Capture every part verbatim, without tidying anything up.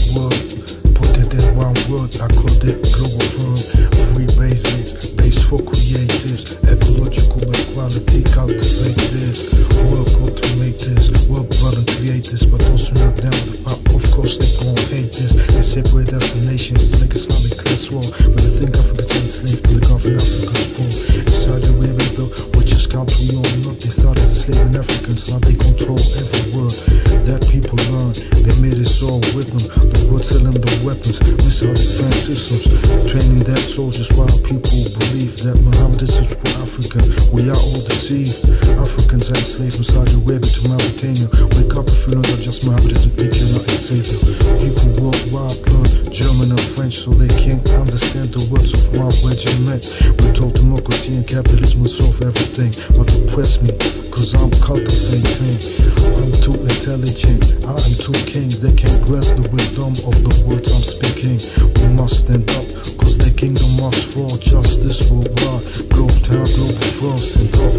word. Put it in one word, I call it global firm. Free basics, base for creatives. Ecological best quality, cultivate this. Work, automate this. Work, run and create this. But those who not down, of course they gon' hate this. They separate us from nations to make Islamic class war. But they think Africa's enslaved to the Gulf and Africa's poor. It's Saudi Arabia though, which is country on not. They started enslaving Africans, now they control every word that people learn. They made us all with them. The world selling the weapons, missile defense systems, training their soldiers while people believe that Muhammad is for Africa. We are all deceived. Africans are enslaved from Saudi Arabia to Mauritania. Wake up if you know that just Muhammad is and think you're not a savior. People worldwide learn German and French so they can't understand the words of my regiment. We're told democracy and capitalism will solve everything, but oppress me cause I'm cultivating. I'm too intelligent, I am too king. They can't grasp the wisdom of the words I'm speaking. We must stand up cause the kingdom must fall. Justice worldwide, globe town, global first. Stand up,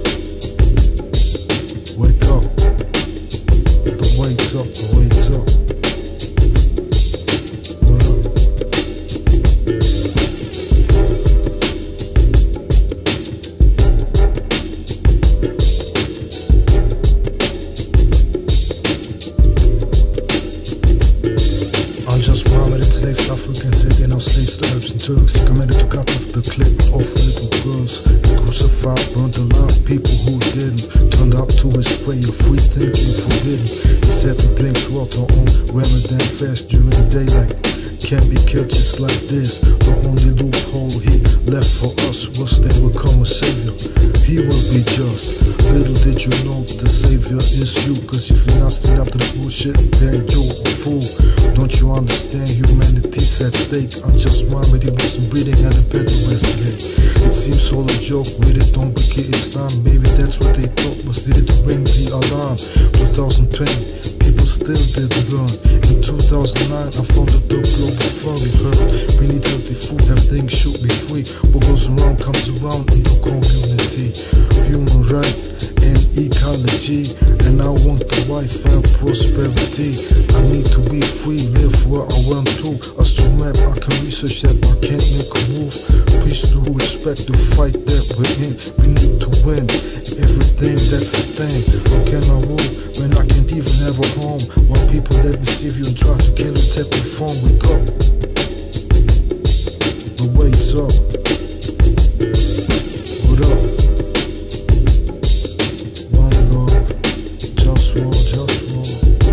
wake up. The weight's up, the weight's up. What up? I'm just Muhammad, enslaved Africans, sitting on slaves to Arabs and Turks. Committed to cut off the clip of little girls. Crucified, burned alive people who didn't. Turned up to his prayer, free thinking forbidden. He said to drink water on Ramadan fast during daylight. Can't be killed just like this. The only loophole he left for us was they would come a savior. He will be just. Little did you know the savior is you. Cause if you're not standing up to this bullshit, then you're a fool. Don't you understand humanity's at stake? I'm just Muhammad, he wasn't breathing and a better investigate. It seems all a joke, with it don't begin Islam. Maybe that's what they thought was needed to ring the alarm. twenty twenty, people still didn't learn. In two thousand nine, I founded the global firm. You heard, we need healthy food, everything should be free. What goes around comes around in the community. Human rights and ecology, and I want the life and prosperity. I need to be free, live where I want to. A strong map, I can research that, but I can't make a move. Peace to respect the fight that we're in. We need to win everything, that's the thing. How can I rule when I can't even have a home? While people that deceive you and try to kill you take your phone. Wake up, the weight's up. What up? One love, just war, just war.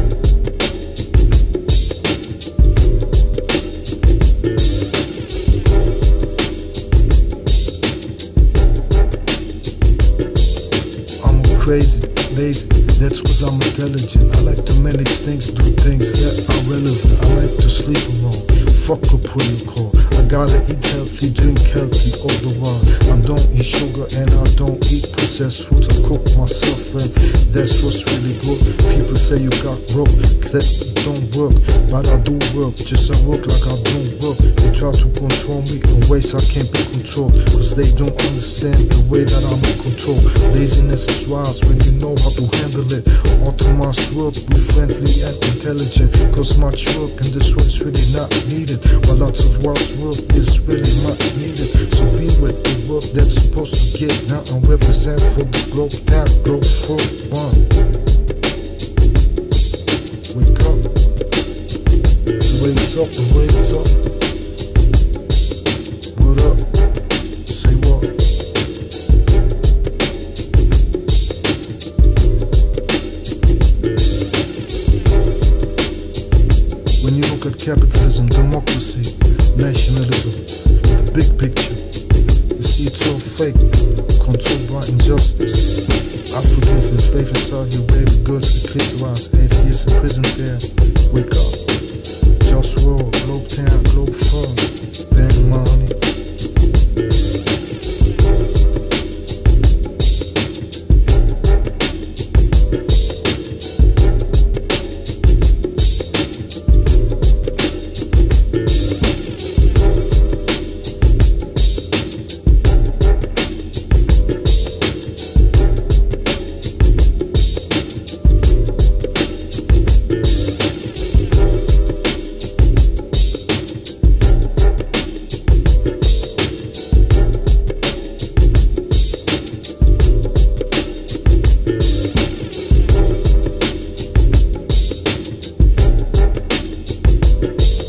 Crazy, lazy, that's cause I'm intelligent. I like to manage things, do things that are relevant. I like to sleep alone, fuck up what you call. I gotta eat healthy, drink healthy all the while. I don't eat sugar and I don't eat processed foods. I cook myself and that's what's really good. People say you got broke, cause that don't work. But I do work, just I work like I don't work. They try to control me in ways I can't be controlled, cause they don't understand the way that I'm in control. Laziness is wise when you know how to handle it. Autonomous work, be friendly and intelligent, cause much work in this world is really not needed, but lots of wise work is really much needed. So be with the work that's supposed to get down and represent for the globe, that globe for one. Wake up, the weight's up, the weight's up. What up? Say what? When you look at capitalism, democracy, nationalism, from the big picture, you see it's all fake, controlled by injustice. Africans enslaved in Saudi Arabia, girls to clitorize, eight years in prison there. Wake up, just roll, globe town, globe firm, band money. Peace.